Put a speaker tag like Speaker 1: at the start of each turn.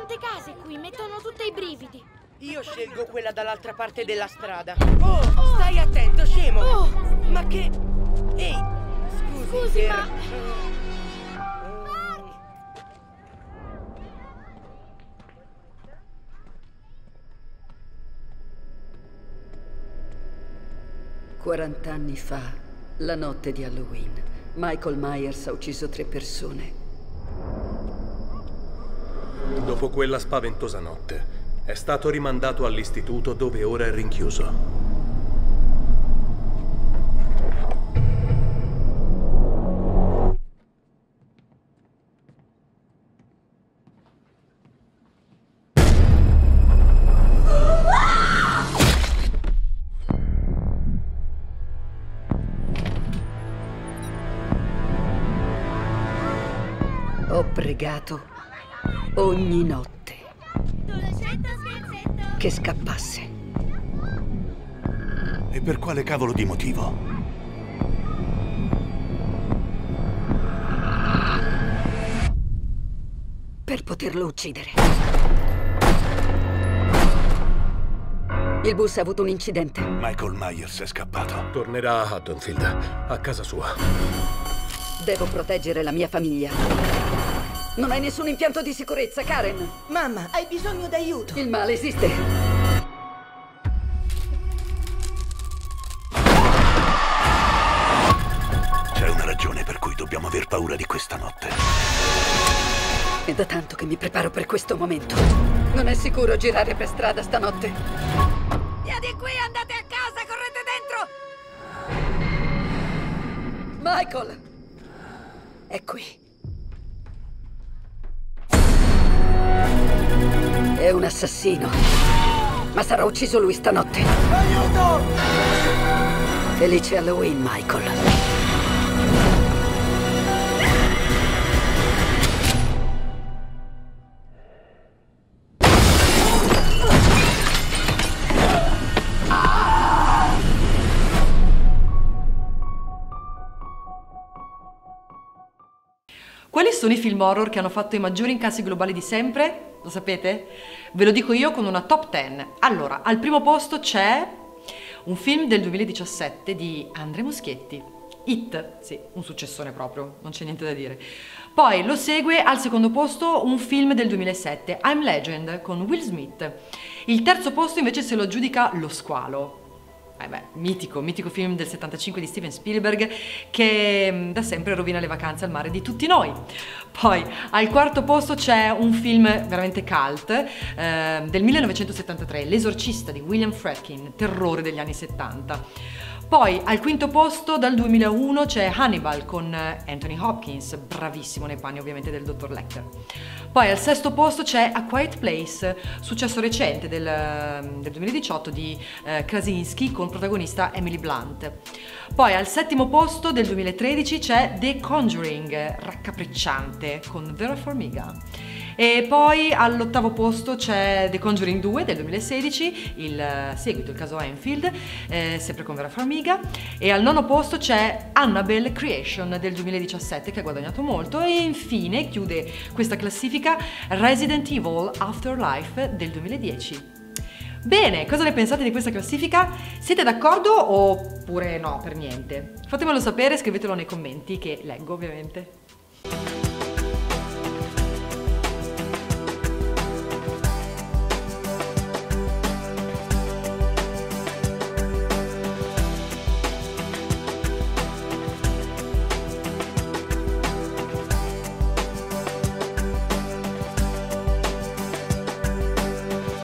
Speaker 1: tante case qui, mettono tutte i brividi.
Speaker 2: Io scelgo quella dall'altra parte della strada. Oh, stai attento, scemo!
Speaker 1: Oh.
Speaker 2: Ma che... Ehi,
Speaker 1: Scusi, ma...
Speaker 3: Quarant'anni fa, la notte di Halloween, Michael Myers ha ucciso 3 persone.
Speaker 4: Dopo quella spaventosa notte, è stato rimandato all'istituto dove ora è rinchiuso.
Speaker 3: Ho pregato ogni notte che scappasse.
Speaker 5: E per quale cavolo di motivo?
Speaker 3: Per poterlo uccidere. Il bus ha avuto un incidente.
Speaker 5: Michael Myers è scappato.
Speaker 4: Tornerà a Haddonfield, a casa sua.
Speaker 3: Devo proteggere la mia famiglia. Non hai nessun impianto di sicurezza, Karen?
Speaker 2: Mamma, hai bisogno d'aiuto.
Speaker 3: Il male esiste.
Speaker 5: C'è una ragione per cui dobbiamo aver paura di questa notte.
Speaker 3: È da tanto che mi preparo per questo momento. Non è sicuro girare per strada stanotte. Via di qui, andate a casa, correte dentro! Michael! È qui. È un assassino. Ma sarà ucciso lui stanotte.
Speaker 2: Aiuto!
Speaker 3: Felice Halloween, Michael.
Speaker 6: Quali sono i film horror che hanno fatto i maggiori incassi globali di sempre? Lo sapete? Ve lo dico io con una top 10. Allora, al primo posto c'è un film del 2017 di Andrea Muschietti. It, sì, un successone proprio, non c'è niente da dire. Poi lo segue al secondo posto un film del 2007, I'm Legend, con Will Smith. Il terzo posto invece se lo aggiudica Lo Squalo. Mitico film del 75 di Steven Spielberg che da sempre rovina le vacanze al mare di tutti noi. Poi al quarto posto c'è un film veramente cult del 1973, L'Esorcista di William Friedkin, terrore degli anni 70. Poi al quinto posto dal 2001 c'è Hannibal con Anthony Hopkins, bravissimo nei panni ovviamente del dottor Lecter. Poi al sesto posto c'è A Quiet Place, successo recente del 2018 di Krasinski con protagonista Emily Blunt. Poi al settimo posto del 2013 c'è The Conjuring, raccapricciante con Vera Farmiga. E poi all'ottavo posto c'è The Conjuring 2 del 2016, il seguito, il caso Enfield, sempre con Vera Farmiga. E al nono posto c'è Annabelle Creation del 2017 che ha guadagnato molto. E infine chiude questa classifica Resident Evil Afterlife del 2010. Bene, cosa ne pensate di questa classifica? Siete d'accordo oppure no, per niente? Fatemelo sapere, scrivetelo nei commenti che leggo ovviamente.